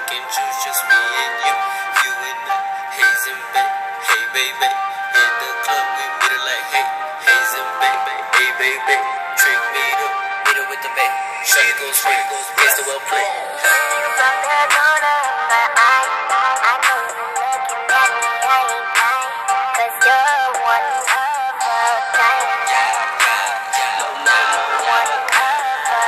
pick and choose, just me and you. You and the Haze and Bay. Hey baby, in the club we meet it like hey, Haze and Bay. Hey baby, trick meet up with the Bay. Shawty goes free, gets the well play. From the corner of my eye, I know you're looking at me, I ain't lying, 'cause you're one of a kind. No mama, one of a kind.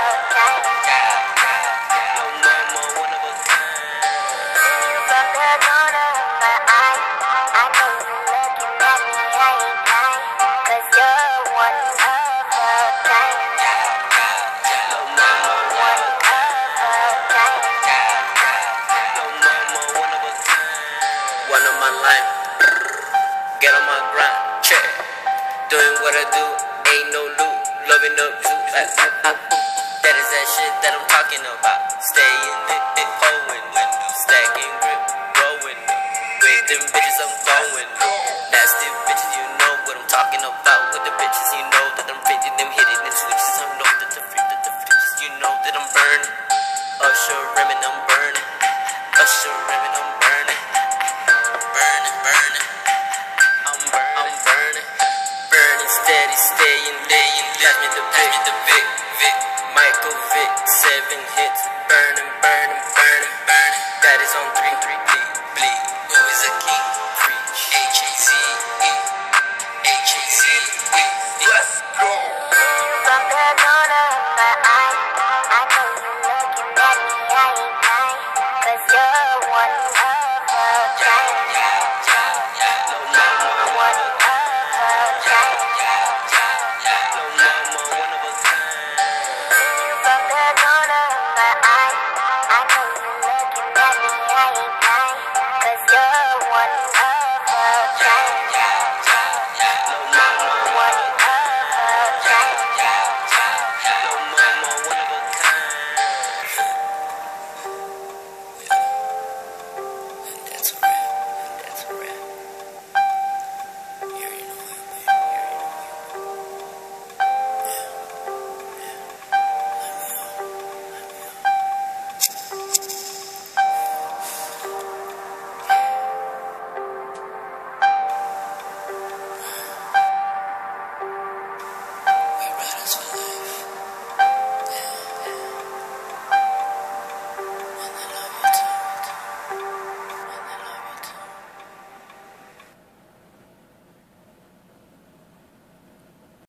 No mama, one of a kind. From the corner of my eye, I know you're looking at me, I ain't lying, 'cause you're one of a kind. No mama, one of a kind. Of a kind. No mama, one of a kind. One of my line. Get on my grind, check. Doing what I do, ain't no loot. Loving up juice, that is that shit that I'm talking about. Staying lit, hoeing, stacking grip, growing up. With them bitches I'm going up. Nasty bitches, you know what I'm talking about. With the bitches, you know that I'm fitting them, hitting them switches. I know that the bitches, you know that I'm burning. Usher rimming, I'm burning. Usher rimming, I'm burning. Burning, burning. I'm burning. Burning steady, staying laying. Pass me the Vic. Michael Vick, 7 hits. Burning, burning, burning, burning. That is on 3, bleed. Who is a king? Preach. H-A-Z-E. H-A-Z-E. Let's go. From the corner of my eye, I know you're looking at me, I ain't lying, 'cause you're one